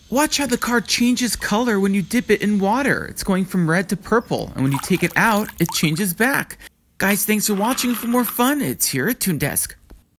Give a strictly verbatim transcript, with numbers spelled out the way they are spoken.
Watch how the card changes color when you dip it in water. It's going from red to purple, and when you take it out, it changes back. Guys, thanks for watching. For more fun, it's here at Toon Desk.